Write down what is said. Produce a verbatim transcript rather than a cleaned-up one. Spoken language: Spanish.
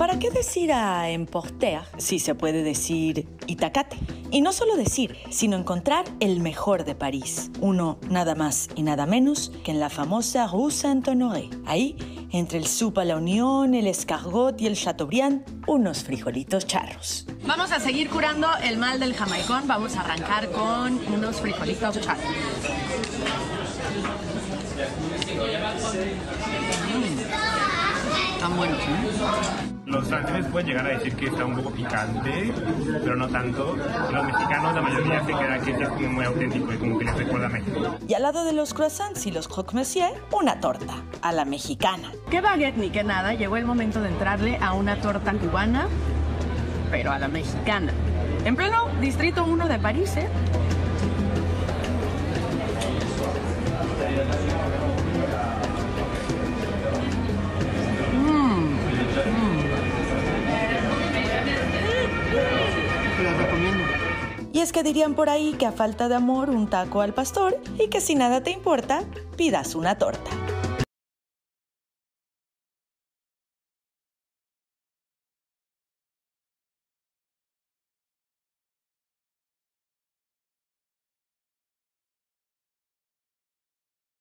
¿Para qué decir a emporter si se puede decir Itacate? Y no solo decir, sino encontrar el mejor de París. Uno nada más y nada menos que en la famosa Rue Saint-Honoré. Ahí, entre el Soupe à la Union, el escargot y el Chateaubriand, unos frijolitos charros. Vamos a seguir curando el mal del jamaicón. Vamos a arrancar con unos frijolitos charros. Mm. Están buenos, ¿eh? Los franceses pueden llegar a decir que está un poco picante, pero no tanto. Los mexicanos, la mayoría se queda que es como muy auténtico y como que les recuerda a México. Y al lado de los croissants y los croque-monsieur, una torta, a la mexicana. Qué baguette ni qué nada, llegó el momento de entrarle a una torta cubana, pero a la mexicana. En pleno Distrito uno de París, ¿eh? Y es que dirían por ahí que a falta de amor un taco al pastor y que si nada te importa, pidas una torta.